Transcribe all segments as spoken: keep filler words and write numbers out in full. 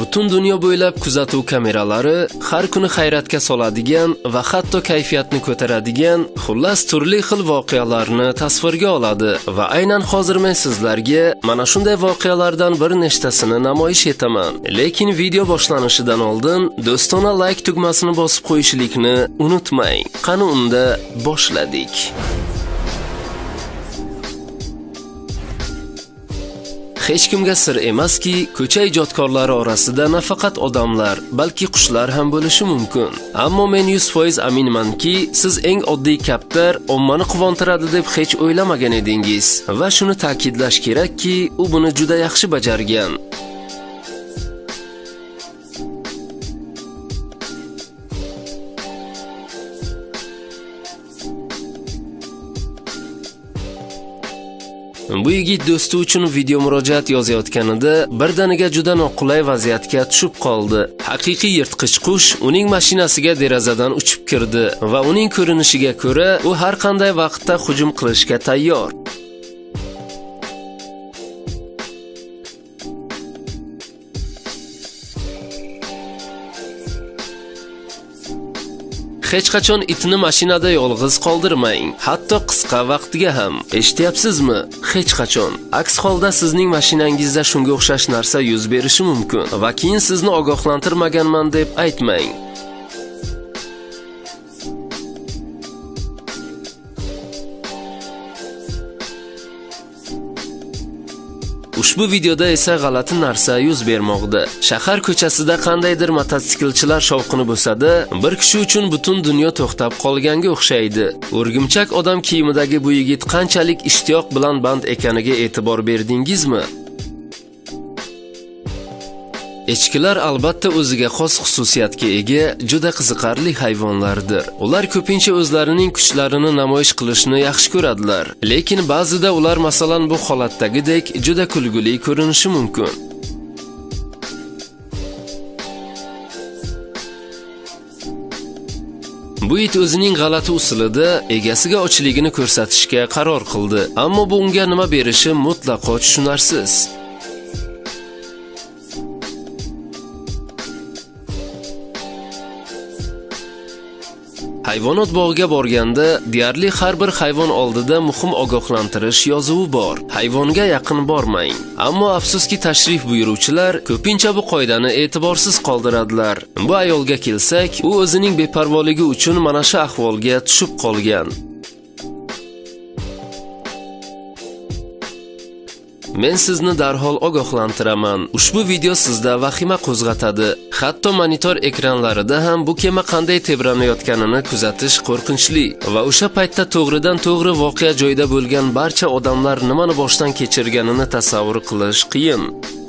Butun dunyo bo'ylab kuzatuv kameralari har kuni hayratga soladigan va hatto kayfiyatni ko'taradigan, xullas turli xil voqealarni tasvirga oladi va aynan hozir men sizlarga mana shunday voqealardan bir nechtasini namoyish etaman. Lekin video boshlanishidan oldin do'stona like tugmasini bosib qo'yishlikni unutmang. Qani unda boshladik. Hech kimga sir emaski, ko'cha ijodkorlari orasida nafaqat odamlar, balki qushlar ham bo'lishi mumkin. Ammo men yuz foiz aminmanki, siz eng oddiy kaptar ommani quvontiradi deb hech o'ylamagan edingiz va shuni ta'kidlash kerakki, u buni juda yaxshi bajargan. Bu yigit do'sti uchun video murojaat yozayotganida birdaniga juda noqulay vaziyatga tushib qoldi. Haqiqiy yirtqich qush uning mashinasiga derazadan uchib kirdi va uning ko'rinishiga ko'ra, u har qanday vaqtda hujum qilishga tayyor. Hech qachon itni mashinada yolg'iz qoldirmang, hatto qisqa vaqtga ham. Eshityapsizmi? Hech qachon. Aks holda sizning mashinangizda shunga o'xshash narsa yuz berishi mumkin va keyin sizni ogohlantirmaganman deb aytmang. Ushbu videoda esa g'alati narsa yuz bermoqda. Shahar ko'chasida qandaydir mototsiklchilar shovqini bo'lsa-da, bir kishi uchun butun dunyo to'xtab qolganga o'xshaydi. O'rgimchak odam kiyimidagi bu yigit qanchalik ishtiyoq bilan band ekaniga e'tibor berdingizmi? Echkilar albatta o'ziga xos xususiyatga ega, juda qiziqarli hayvonlardir. Ular ko'pincha o'zlarining kuchlarini namoyish qilishni yaxshi ko'radilar, lekin ba'zida ular masalan bu holatdagidek juda kulgili ko'rinishi mumkin. Bu it o'zining g'alati usulida egasiga ochligini ko'rsatishga qaror qildi, ammo bu unga nima berishi mutlaqo tushunarsiz. Hayvonot bog'iga borganda deyarli har bir hayvon oldida muhim ogohlantirish yozuvi bor. Hayvonga yaqin bormang. Ammo afsuski tashrif buyuruvchilar ko'pincha bu qoidani e'tiborsiz qoldiradilar. Bu ayolga kelsak, u o'zining beparvoligi uchun mana shu ahvolga tushib qolgan. Men sizni darhol ogohlantiraman. Ushbu video sizda vahima qo'zg'atadi. Hatto monitor ekranlarida ham bu kema qanday tebranayotganini kuzatish qo'rqinchli va o'sha paytda to'g'ridan to'g'ri voqea joyida bo'lgan barcha odamlar nimani boshdan kechirganini tasavvur qilish qiyin.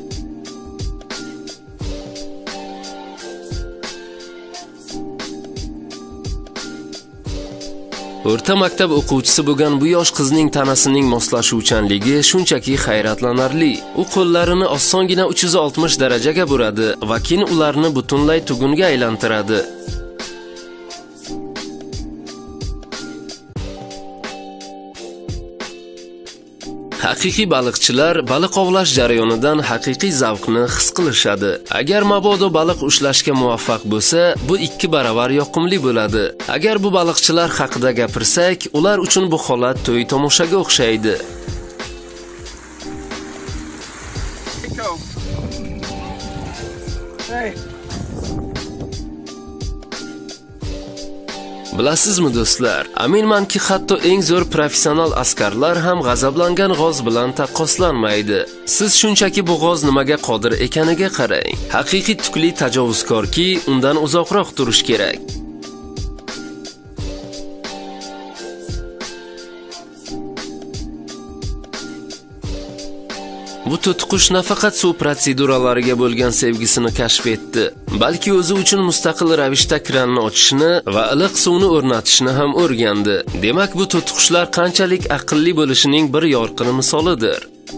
O'rta maktab o'quvchisi bo'lgan bu yosh qizning tanasining moslashuvchanligi shunchaki hayratlanarli. U qo'llarini osongina uch yuz oltmish darajaga buradi va keyin ularni butunlay tugunga aylantiradi. Haqiqiy baliqchilar baliq ovlash jarayonidan haqiqiy zavqni his qilishadi. Agar mabodo baliq ushlashga muvaffaq bo'lsa, bu ikki baravar yoqimli bo'ladi. Agar bu baliqchilar haqida gapirsak, ular uchun bu holat to'y tomoshaga o'xshaydi. Hey. Bilasizmi do'stlar, aminmanki hatto eng zo'r professional askarlar ham g'azablangan g'oz bilan taqqoslanmaydi. Siz shunchaki bu g'oz nimaga qodir ekaniga qarang. Haqiqiy tukli tajovuzkorki, undan uzoqroq turish kerak. Bu to'tiqush nafaqat suv protseduralariga bo'lgan sevgisini kashf etdi, balki o'zi uchun mustaqil ravishda kranni ochishni va iliq suvni o'rnatishni ham o'rgandi. Demak, bu to'tiqushlar qanchalik aqlli bo'lishining bir yorqin misolidir.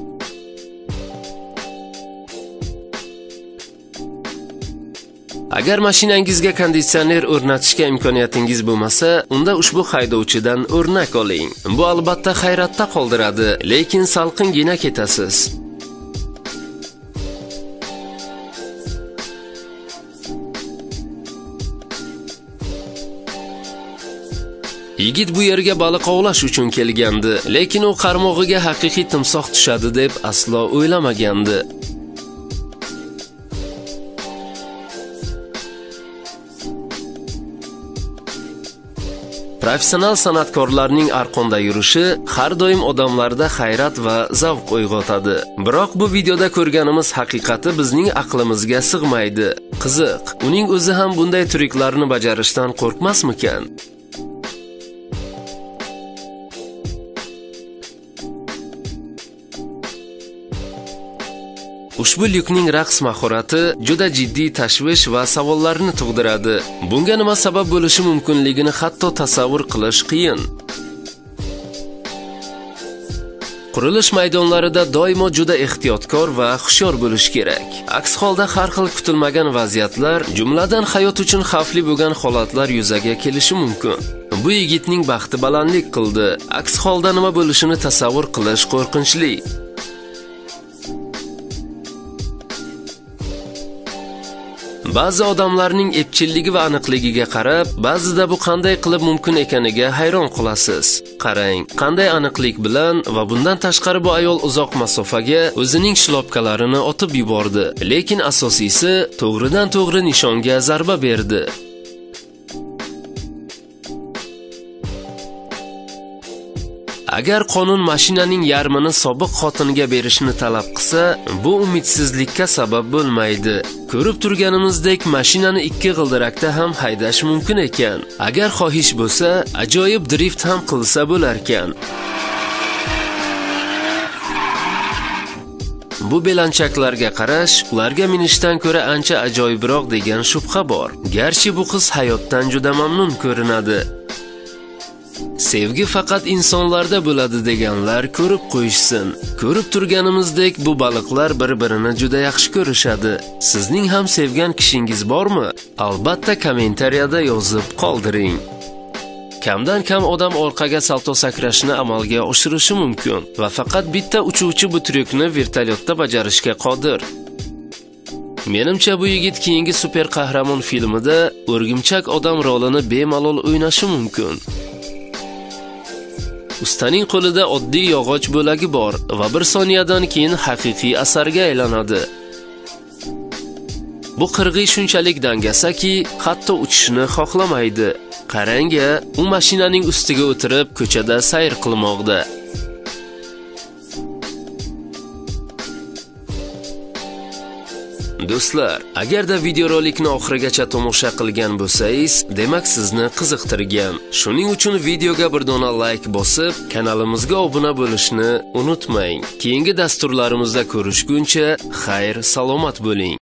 Agar mashinangizga konditsioner o'rnatishga imkoniyatingiz bo'lmasa, unda ushbu haydovchidan o'rnak oling. Bu albatta hayratda qoldiradi, lekin salqingina ketasiz. Yigit bu yerga baliq ovlash uchun kelgandi, lekin u qarmog'iga haqiqiy timsoh tushadi deb aslo o'ylamagandi. Professional san'atkorlarning arqonda yurishi har doim odamlarda hayrat va zavq uyg'otadi. Biroq bu videoda ko'rganimiz haqiqati bizning aqlimizga sig'maydi. Qiziq, uning o'zi ham bunday triklarni bajarishdan qo'rqmasmikan? Ushbu Lyukning raqs mahorati juda jiddiy tashvish va savollarni tug'diradi. Bunga nima sabab bo'lishi mumkinligini hatto tasavvur qilish qiyin. Qurilish maydonlarida doimo juda ehtiyotkor va hushyor bo'lish kerak. Aks holda har xil kutilmagan vaziyatlar, jumladan hayot uchun xavfli bo'lgan holatlar yuzaga kelishi mumkin. Bu yigitning baxti balandlik qildi. Aks holda nima bo'lishini tasavvur qilish qo'rqinchli. Ba'zi odamlarning epchilligi va aniqligiga qarab, ba'zida bu qanday qilib mumkin ekaniga hayron qolasiz. Qarang, qanday aniqlik bilan va bundan tashqari bu ayol uzoq masofaga o'zining shlopkalarini otib yubordi, lekin asosiysi to'g'ridan to'g'ri nishonga zarba berdi. Agar qonun mashinaning yarmini sobiq xotiniga berishni talab qilsa, bu umidsizlikka sabab bo'lmaydi. Ko'rib turganimizdek, mashinani ikki g'ildirakda ham haydash mumkin ekan. Agar xohish bo'lsa, ajoyib drift ham qilsa bo'lar ekan. Bu belanchaklarga qarash, ularga minishdan ko'ra ancha ajoyibroq degan shubha bor. Garchi bu qiz hayotdan juda mamnun ko'rinadi. Sevgi faqat insonlarda bo'ladi deganlar ko'rib qo'yishsin. Ko'rib turganimizdek, bu baliqlar bir-birini juda yaxshi ko'rishadi. Sizning ham sevgan kishingiz bormi? Albatta kommentariyada yozib qoldiring. Kamdan kam odam orqaga salto sakrashni amalga oshirishi mumkin va faqat bitta uchuvchi bu tryukni vertolyotda bajarishga qodir. Menimcha bu yigit keyingi super qahramon filmida o'rgimchak odam rolini bemalol o'ynashi mumkin. Ustaning qo'lida oddiy yog'och bo'lagi bor va bir soniyadan keyin haqiqiy asarga aylanadi. Bu qirg'iy shunchalik dangasaki, hatto uchishni xohlamaydi. Qarang-a, u mashinaning ustiga o'tirib ko'chada sayr qilmoqda. Do'stlar, agarda videorolikni oxirigacha tomosha qilgan bo'lsangiz, demak sizni qiziqtirgan. Shuning uchun videoga bir dona like bosib, kanalimizga obuna bo'lishni unutmang. Keyingi dasturlarimizda ko'rishguncha, xayr, salomat bo'ling.